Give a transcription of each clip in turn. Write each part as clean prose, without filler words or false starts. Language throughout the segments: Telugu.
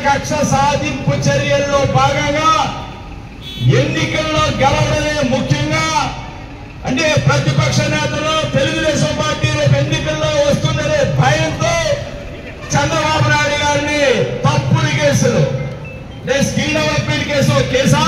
కక్ష సాధింపు చర్యల్లో భాగంగా ఎన్నికల్లో గెలవడమే ముఖ్యంగా అంటే ప్రతిపక్ష నేతలు తెలుగుదేశం పార్టీ ఎన్నికల్లో వస్తుందనే భయంతో చంద్రబాబు నాయుడు గారిని తప్పుడు కేసులు స్కిల్ డెవలప్మెంట్ కేసు కేసా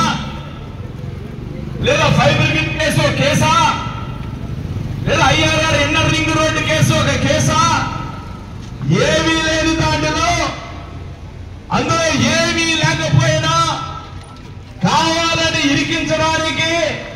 లేదా ఫైబర్ గ్రిడ్ కేసు కేసా లేదా IRR inner ring road case ఒక కేసా ఏమీ లేని దాంట్లో అందులో ఏమీ లేకపోయినా కావాలని ఇరికించడానికి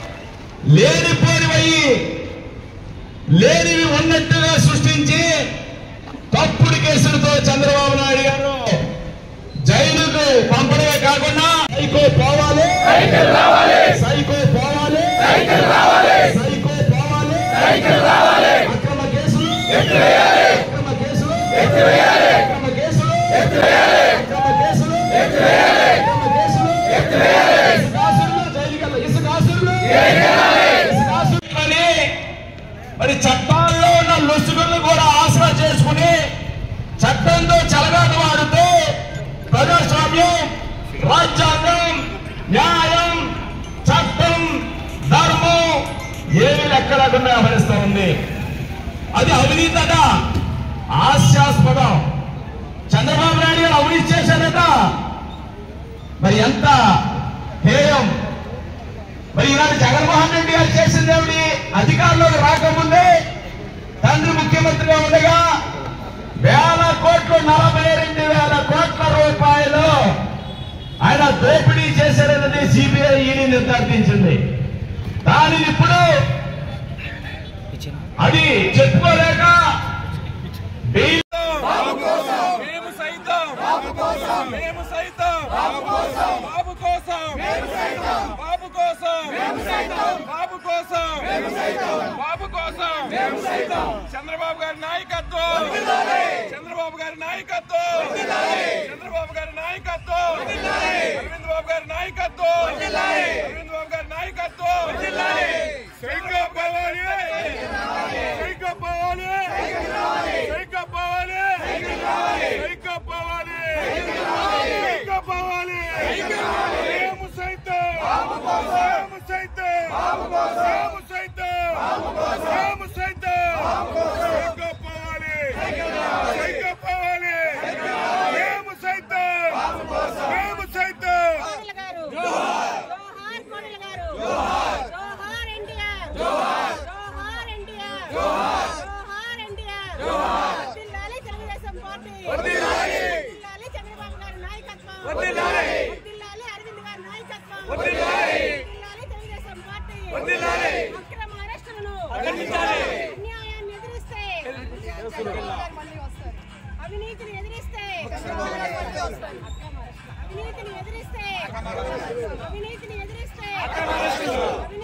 లేనివి ఉన్నట్టుగా సృష్టించి తప్పుడు కేసులతో చంద్రబాబు నాయుడు గారు జైలుకు పంపడమే కాకుండా సైకో పోవాలి సైకో పోవాలి సైకో పోవాలి అక్రమ కేసులు అక్రమ కేసులు అక్రమ కేసులు అక్రమ కేసులు అక్రమ కేసులు ఇసుకాసులు జైలుకి ఇసుకాసులు ఇసుకాసులని మరి చట్టాల్లో ఉన్న లొసుగులను కూడా ఆసరా చేసుకుని చట్టంతో చెలగాటమాడుతూ ప్రజాస్వామ్యం రాజ్యాంగం న్యాయం చట్టం ధర్మం ఏమి లెక్క లేకుండా వ్యవహరిస్తూ ఉంది. అది అవినీతట హాస్యాస్పదం. చంద్రబాబు నాయుడు గారు అవినీతి చేశారట మరి ఎంత హేయం. మరి ఈనాడు జగన్మోహన్ రెడ్డి గారు చేసింది ఏమిటి? అధికారంలోకి రాకముందే తండ్రి ముఖ్యమంత్రిగా ఉండగా 1,000 కోట్లు 42,000 కోట్ల రూపాయలు ఆయన దోపిడీ చేశారన్నది సిబిఐ ఈడీ నిర్ధారించింది. దానిని ఇప్పుడు అది చెప్పుకోలేక చంద్రబాబు గారి నాయకత్వం చంద్రబాబు గారి నాయకత్వం చంద్రబాబు గారి నాయకత్వం అరవింద్ బాబు గారి నాయకత్వం అరవింద్ బాబు గారి నాయకత్వం సైకో పోవాలి సైకో పోవాలి సైకో పోవాలి సైకో పోవాలి సైకో పోవాలి మేము సైతం మేము సైతం మేము సైతం మేము సైతం సైకో పోవాలి సైకో పోవాలి మేము సైతం మేము సైతం అవినీతిని ఎదిరిస్తే అవినీతిని ఎదిరిస్తే